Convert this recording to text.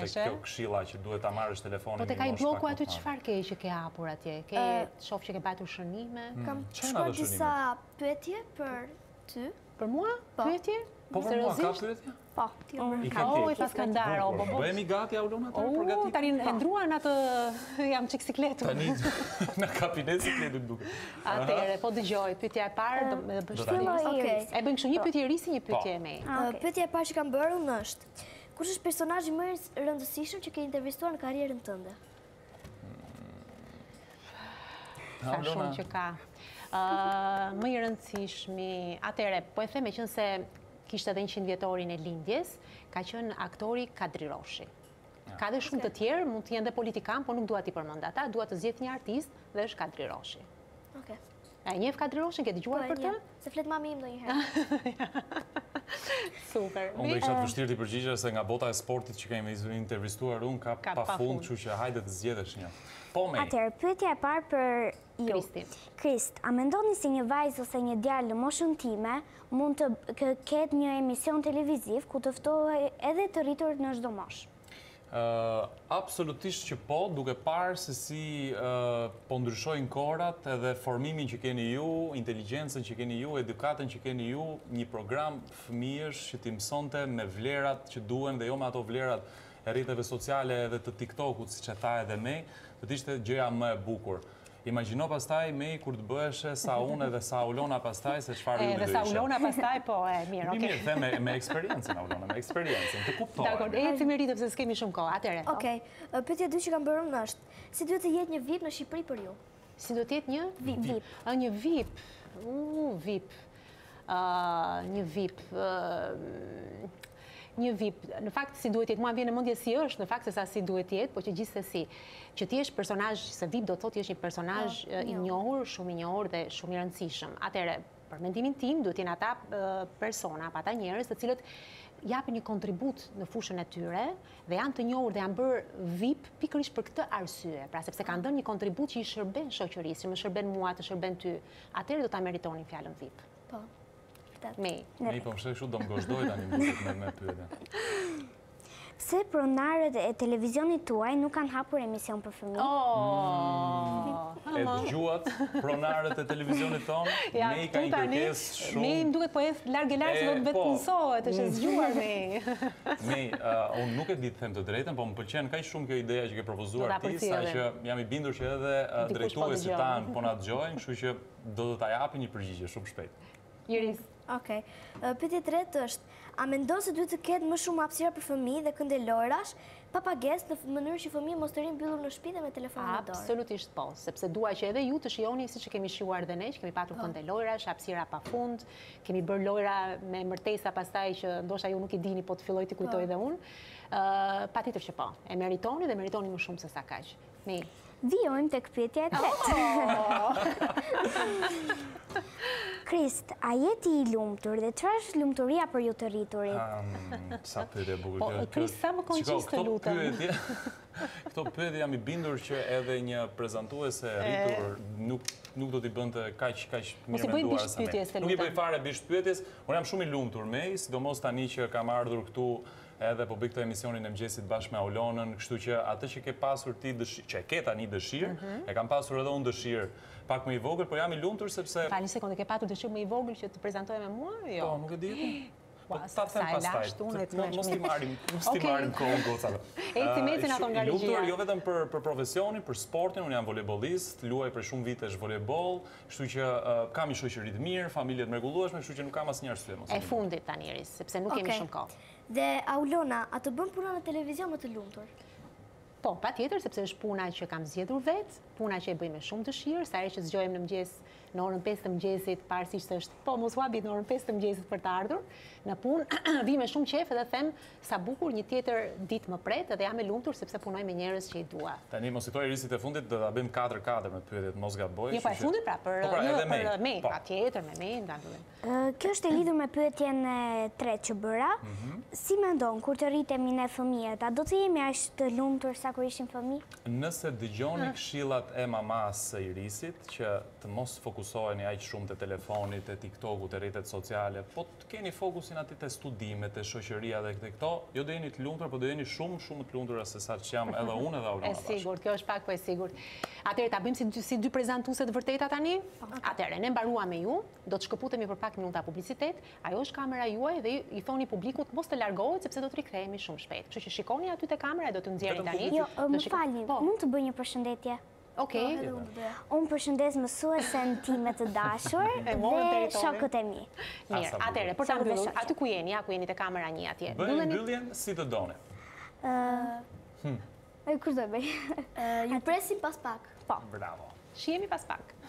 nesër. Kjo këshilla që duhet ta marrësh telefonin. Po te ka i bloku aty çfarë ke që ke hapur atje? Ke shoh që ke bajtur shënime? Kam shkruar disa pyetje për ty. Për mua? Pyetje? Po për mua ka pyetje? Po, ti I ke Oh, ti. i pas kanë darë, o, Bëhemi gati, Aulona, të Oh, përgatit? tani e ndruan atë jam çik sikletu. Tani në kabinet sikletu duke. Atëre, po dëgjoj, pyetja e parë do të bësh tani. Okej. E bëjmë kështu, një pyetje ri si një pyetje e me. Pyetja e parë që kam bërë unë është: kush është personazhi më i rëndësishëm që ke intervistuar në karrierën tënde? Sa shumë që ka. Më i rëndësishmi, atëre, po e them me qenë se kishte edhe 100 vjetorin e lindjes, ka qenë aktori Kadri Roshi. Ka dhe shumë të tjerë, mund të jenë dhe politikan, po nuk dua t'i përmend ata, dua të zgjedh një artist dhe është Kadri Roshi. Okej. E njeh Kadri Roshin, ke dëgjuar për të? Se flet mami im ndonjëherë. Super. Unë do isha të vështirë t'i përgjigja se nga bota e sportit që kemi intervistuar unë ka pafund, kështu që hajde të zgjedhësh një. Po me. Atëherë, pyetja e parë për ju. Kristin. Krist, a mendoni se një vajzë ose një djalë në moshën time mund të ketë një emision televiziv ku të ftohej edhe të rritur në çdo moshë? Absolutisht që po, duke parë se si po ndryshojnë kohrat edhe formimin që keni ju, inteligjencën që keni ju, edukatën që keni ju, një program fëmijësh që t'i mësonte me vlerat që duhen dhe jo me ato vlerat e rrjeteve sociale edhe të TikTokut, siç e tha edhe me, do të ishte gjëja më e bukur. Imagjino pastaj me kur të bëheshe sa unë edhe sa Aulona pastaj se çfarë ju do ishe. Edhe sa Aulona pastaj, po, mirë, okay. Mirë, them me eksperiencën, Aulona, me eksperiencën, të kuptohet. Dakor, eci me rritëm se s'kemi shumë kohë, atëre. Okej, pyetja e dytë që kam bërë unë është: si duhet të jetë një VIP në Shqipëri për ju? Si do të jetë një VIP. Një VIP. VIP. Një VIP. Një VIP, në fakt si duhet jetë, mua vjen në mendje si është, në fakt se sa si duhet jetë, po që gjithsesi, që ti jesh personazh, se VIP do të thotë jesh një personazh i njohur, shumë i njohur dhe shumë i rëndësishëm. Atëherë, për mendimin tim, duhet jenë ata persona, pa ata njerëz të cilët japin një kontribut në fushën e tyre dhe janë të njohur dhe janë bërë VIP pikërisht për këtë arsye, pra sepse kanë dhënë një kontribut që i shërben shoqërisë, që më shërben mua, të shërben ty. Atëherë do ta meritonin fjalën VIP. Po. Me. Me i po më kështu do më goshdoj tani me pyetjen. Pse pronarët e televizionit tuaj nuk kanë hapur emision për fëmijë? E dëgjuat pronarët e televizionit tonë, me i ka një kërkesë shumë... Me i më duket po e largë se do të vetë mësohet, është e zgjuar me i. Me i, unë nuk e di të them të drejtën, po më pëlqen kaq shumë kjo ideja që ke propozuar ti, sa që jam i bindur që edhe drejtuesit tanë po na dëgjojnë, kështu që do ta japin një përgjigje shumë shpejt. Iris. Okej. Pyetja e tretë është: a mendon se duhet të ketë më shumë hapësira për fëmijë dhe këndelorash, pa pagesë, në mënyrë që fëmijë mos të rinë mbyllur në shtëpi dhe me telefonin në dorë? Absolutisht po, sepse dua që edhe ju të shihoni siç e kemi shijuar dhe ne, që kemi patur këndelorash, hapësira pafund, kemi bërë lojra me mërtesa pastaj që ndoshta ju nuk i dini, po të filloj t'i kujtoj dhe unë. Patjetër që po, e meritoni dhe meritoni më shumë se sa kaq. Ne vijojmë tek pyetja e tretë. Krist, a jeti i lumtur dhe çfarë është lumturia për ju të rriturit? Sa pyetje bukur. Po, Krist, sa më koncis të lutem. Këto pyetje jam i bindur që edhe një prezantuese e rritur nuk do t'i bënte kaq mirë menduar sa ne. Nuk i bëj fare bisht pyetjes. Unë jam shumë i lumtur me, sidomos tani që kam ardhur këtu edhe po bëj këtë emisionin e mëngjesit bashkë me Aulonën, kështu që atë që ke pasur ti dëshirë, që e ke tani dëshirë, e kam pasur edhe unë dëshirë pak më i vogël, por jam i lumtur sepse... Fal një sekondë, ke patur dëshirë më i vogël që të prezantoje me mua? Jo. Po, nuk e di. Ta them pastaj. Mos t'i marrim kohën gocave. Eci mesin ato nga regjia. Lumtur jo vetëm për profesionin, për sportin, unë jam volejbolist, luaj për shumë vitesh volejboll, kështu që kam një shoqëri të mirë, familje të mrekullueshme, kështu që nuk kam asnjë arsye mos. E fundit tani, Iris, sepse nuk kemi shumë kohë. Dhe Aulona, a të bën puna në televizion më të lumtur? Po, patjetër, sepse është puna që kam zgjedhur vetë, puna që e bëj me shumë dëshirë, sa herë që zgjohem në mëngjes në orën 5 të mëngjesit, pavarësisht se është, po mos huabit në orën 5 të mëngjesit për të ardhur në punë, vi me shumë qejf edhe them sa bukur një tjetër ditë më pret, edhe jam e lumtur sepse punoj me njerëz që i dua. Tani mos i thoj Irisit e fundit, do ta bëjmë 4-4 me pyetjet, mos gaboj. Jo, pa e fundit pra, për me, patjetër me ndandullin. Kjo është e lidhur me pyetjen e tretë që bëra. Si mendon kur të rritemi ne fëmijët, a do të jemi aq të lumtur sa kur ishim fëmijë? Nëse dëgjoni këshillat e mamas së Irisit që të mos fokusohet fokusoheni aq shumë te telefoni, te TikToku, te rrjetet sociale, po të keni fokusin aty te studimet, te shoqëria dhe këto, jo do jeni të lumtur, po do jeni shumë të lumtura se sa që jam edhe unë edhe Aurora bashkë. E sigurt, kjo është pak po e sigurt. Atëherë ta bëjmë si dy prezantuese të vërteta tani? Atëherë, ne mbaruam me ju, do të shkëputemi për pak minuta publicitet, ajo është kamera juaj dhe i thoni publikut mos të largohet sepse do të rikthehemi shumë shpejt. Kështu që shikoni aty te kamera e do të nxjerrin tani. Jo, më falni, mund të bëj një përshëndetje? Okej. Unë përshëndes mësuesen time të dashur dhe shokët e mi. Mirë, atëherë, për ta mbyllur, aty ku jeni, ku jeni te kamera 1 atje. Bëni mbylljen si të doni. Kush do bëj? Ju presim pas pak. Po. Bravo. Shihemi pas pak.